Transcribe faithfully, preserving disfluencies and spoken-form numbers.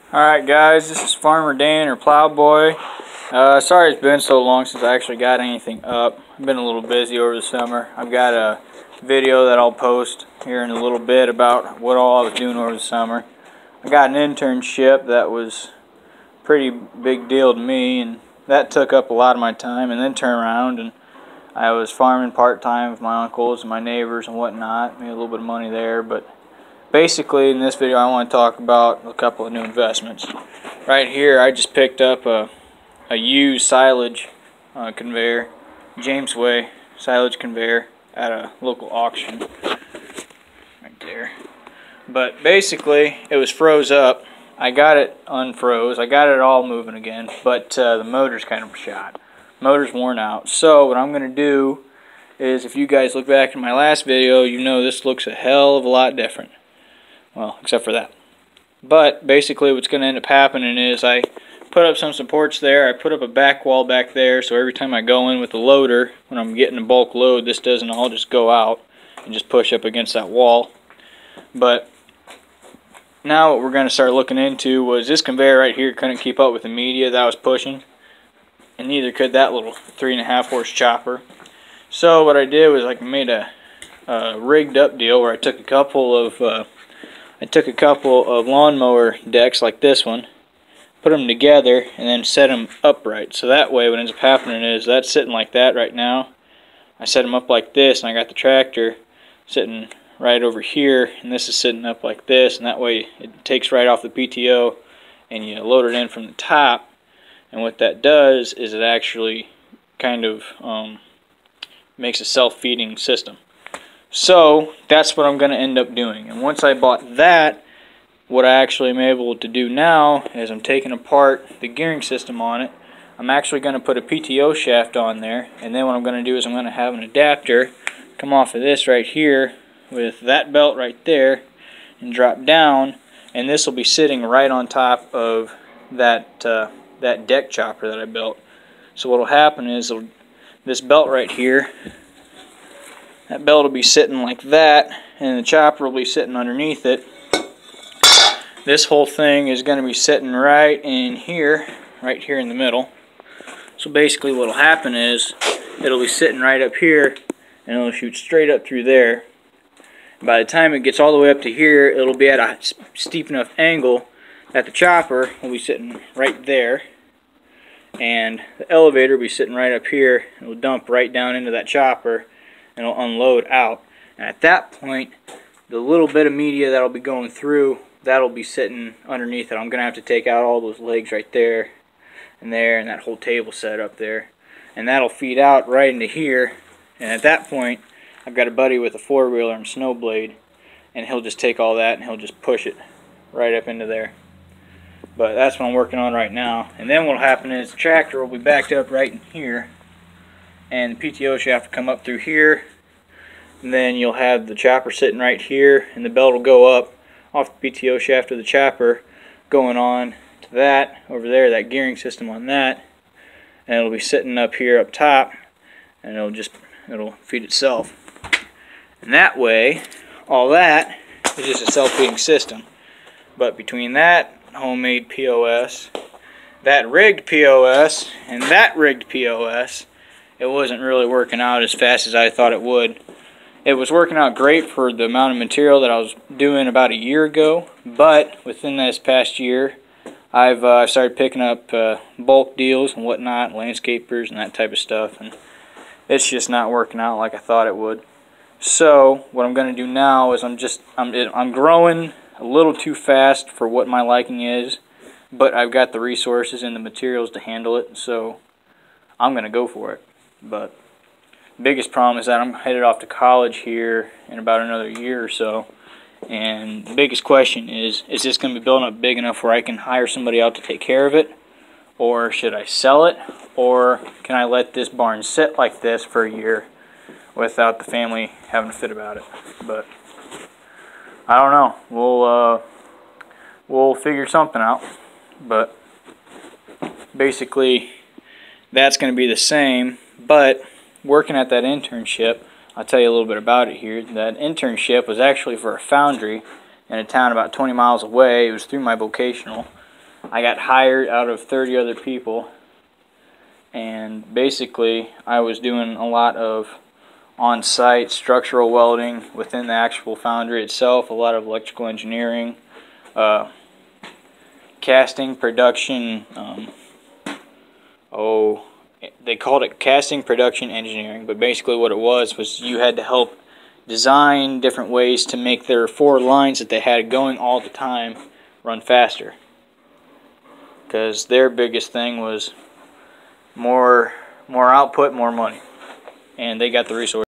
Alright guys, this is Farmer Dan or Plowboy. Uh, sorry it's been so long since I actually got anything up. I've been a little busy over the summer. I've got a video that I'll post here in a little bit about what all I was doing over the summer. I got an internship that was a pretty big deal to me, and that took up a lot of my time, and then turned around and I was farming part-time with my uncles and my neighbors and whatnot. Made a little bit of money there, but basically, in this video, I want to talk about a couple of new investments. Right here, I just picked up a, a used silage uh, conveyor, James Way silage conveyor at a local auction. Right there. But basically, it was froze up. I got it unfroze. I got it all moving again, but uh, the motor's kind of shot. Motor's worn out. So what I'm going to do is, if you guys look back in my last video, you know this looks a hell of a lot different. Well, except for that. But basically what's going to end up happening is I put up some supports there. I put up a back wall back there, so every time I go in with the loader, when I'm getting a bulk load, this doesn't all just go out and just push up against that wall. But now what we're going to start looking into was this conveyor right here couldn't keep up with the media that I was pushing, and neither could that little three and a half horse chopper. So what I did was I made a, a rigged up deal where I took a couple of uh, I took a couple of lawnmower decks like this one, put them together, and then set them upright. So that way what ends up happening is that's sitting like that right now. I set them up like this, and I got the tractor sitting right over here, and this is sitting up like this, and that way it takes right off the P T O, and you load it in from the top. And what that does is it actually kind of um, makes a self-feeding system. So that's what I'm going to end up doing. And once I bought that, what I actually am able to do now is I'm taking apart the gearing system on it. I'm actually going to put a P T O shaft on there, and then what I'm going to do is I'm going to have an adapter come off of this right here with that belt right there and drop down, and this will be sitting right on top of that uh, that deck chopper that I built. So what will happen is it'll, this belt right here, that belt will be sitting like that, and the chopper will be sitting underneath it. This whole thing is going to be sitting right in here, right here in the middle. So basically what will happen is it'll be sitting right up here, and it'll shoot straight up through there. By the time it gets all the way up to here, it'll be at a steep enough angle that the chopper will be sitting right there, and the elevator will be sitting right up here. It will dump right down into that chopper, and it'll unload out. And at that point, the little bit of media that'll be going through, that'll be sitting underneath it. I'm going to have to take out all those legs right there and there, and that whole table set up there. And that'll feed out right into here. And at that point, I've got a buddy with a four-wheeler and snow blade, and he'll just take all that and he'll just push it right up into there. But that's what I'm working on right now. And then what'll happen is the tractor will be backed up right in here, and the P T O shaft will come up through here, and then you'll have the chopper sitting right here, and the belt will go up off the P T O shaft of the chopper, going on to that over there, that gearing system on that, and it'll be sitting up here up top, and it'll just it'll feed itself. And that way, all that is just a self-feeding system. But between that homemade P O S, that rigged P O S, and that rigged P O S, it wasn't really working out as fast as I thought it would. It was working out great for the amount of material that I was doing about a year ago, but within this past year, I've uh, started picking up uh, bulk deals and whatnot, landscapers and that type of stuff, and it's just not working out like I thought it would. So what I'm going to do now is I'm just I'm I'm growing a little too fast for what my liking is, but I've got the resources and the materials to handle it, so I'm going to go for it. But the biggest problem is that I'm headed off to college here in about another year or so, and the biggest question is, is this going to be building up big enough where I can hire somebody out to take care of it, or should I sell it, or can I let this barn sit like this for a year without the family having a fit about it? But I don't know. We'll uh, we'll figure something out. But basically, that's going to be the same. But working at that internship, I'll tell you a little bit about it here. That internship was actually for a foundry in a town about twenty miles away. It was through my vocational. I got hired out of thirty other people, and basically I was doing a lot of on-site structural welding within the actual foundry itself, a lot of electrical engineering, uh, casting production, um, oh, they called it casting production engineering, but basically what it was was you had to help design different ways to make their four lines that they had going all the time run faster, because their biggest thing was more more output, more money, and they got the resources.